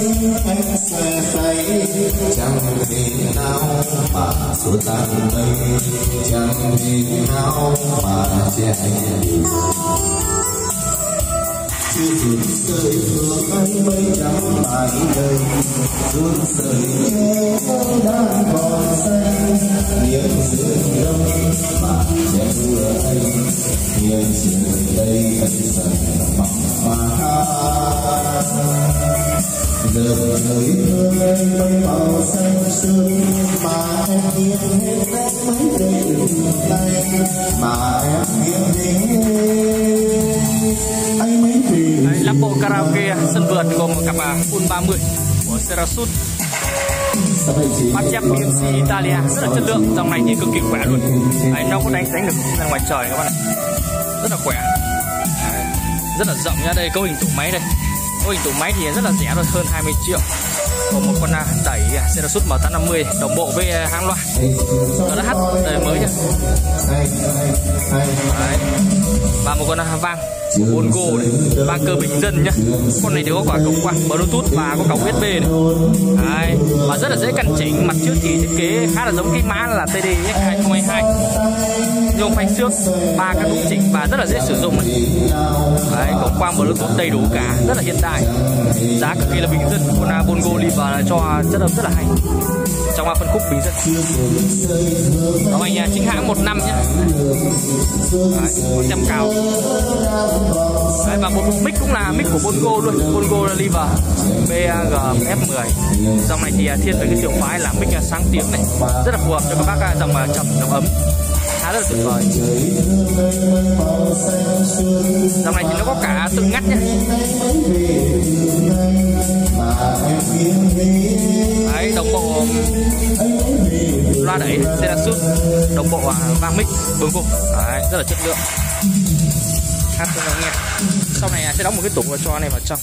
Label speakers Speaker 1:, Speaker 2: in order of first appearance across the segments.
Speaker 1: anh sẽ thấy chẳng thể nào mà xua tan mây, chẳng thể nào mà che anh đi. Chưa dừng rơi thương anh mấy trăm mãi đây, run rời nhớ đang còn xanh, những sương đông mà che mưa anh, những chiều đây anh dần mỏng hoa. Giờ đời thương anh mấy màu xanh sương, mà em nghiêng hết nét mấy cây đường tay, mà em nghiêng hết anh mấy vì.
Speaker 2: Lắp bộ karaoke sân vườn gồm một cặp full 30 của Serasut, bát chép BMC Italia, rất là chất lượng. Dòng này thì cực kỳ khỏe luôn. Đấy, nó có đánh được ra ngoài trời các bạn ạ, rất là khỏe. Đấy, rất là rộng nhá. Đây cấu hình tủ máy đây, cấu hình tủ máy thì rất là rẻ thôi, hơn 20 triệu. Còn một con đẩy Serasut M850 đồng bộ với hãng loa RH đời mới nhá. Đấy. Và một con vang Bongo này, vang cơ bình dân nhá. Con này thì có quả cổng quang Bluetooth và có cổng USB này. Đấy. Và rất là dễ căn chỉnh. Mặt trước thì thiết kế khá là giống cái mã là TDX 2022, nhôm phanh xước, 3 các nút chỉnh và rất là dễ sử dụng này. Đấy, cổng quang Bluetooth đầy đủ cả, rất là hiện đại, giá cực kỳ là bình dân. Con Bongo Liver cho chất âm rất là hay trong phân khúc bình dân. Đó anh chính hãng 1 năm nhá. Đấy, 100 cào. Đấy, và một mic cũng là mic của Bongo luôn, Bongo Liver BAG-F10. Dòng này thì thiên về cái hiệu phái là mic sáng tiếng này, rất là phù hợp cho các bác dòng trầm dòng ấm, khá rất là tuyệt vời. Dòng này thì nó có cả tự ngắt nhé. Đấy, đồng bộ loa đẩy Serasut, đồng bộ vang mic Bongo. Đấy, rất là chất lượng, hát cho nhau nghe. Sau này sẽ đóng một cái tủ và cho này vào trong.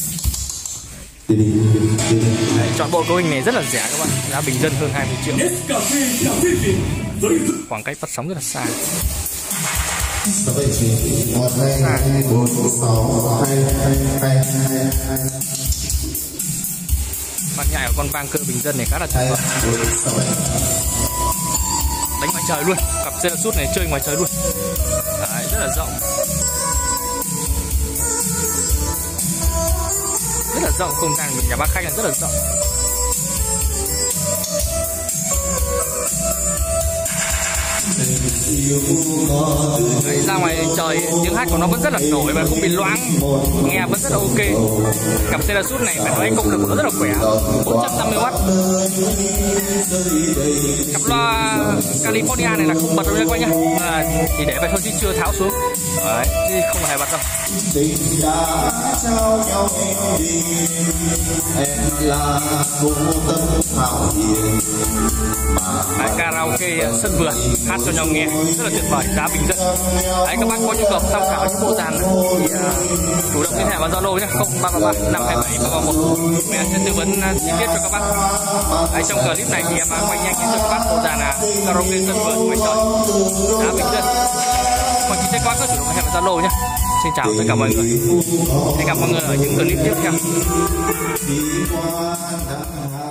Speaker 2: Đấy, chọn bộ cấu hình này rất là rẻ các bạn, giá bình dân hơn 20 triệu. Khoảng cách phát sóng rất là xa. Bản nhại của con vang cơ bình dân này khá là tuyệt vời. Đánh ngoài trời luôn, cặp Serasut này chơi ngoài trời luôn. Đấy, rất là rộng, rất là rộng, không gian nhà bác khách là rất là rộng. Đấy, ra ngoài trời tiếng hát của nó vẫn rất là nổi và không bị loãng, nghe vẫn rất là ok. Cặp Serasut này phải nói công lực của nó rất là khỏe, 450W. Cặp loa California này là không bật đâu nha các bạn nhá, chỉ để vậy thôi chứ chưa tháo xuống. Đấy, chứ không hề bật đâu. Đấy, karaoke sân vườn hát cho nhau nghe rất là tuyệt vời, giá bình dân. Đấy, các bác có nhu cầu tham khảo những bộ dàn thì chủ động liên hệ vào Zalo nhé, 0333 527 331. Mình sẽ tư vấn chi tiết cho các bác. Đấy, trong clip này thì em quay nhanh cho các bác bộ dàn karaoke sân vườn ngoài trời, giá bình dân. Còn chi tiết các bác có chủ động liên hệ vào Zalo nhé. Xin chào tất cả mọi người, hẹn gặp mọi người ở những clip tiếp theo.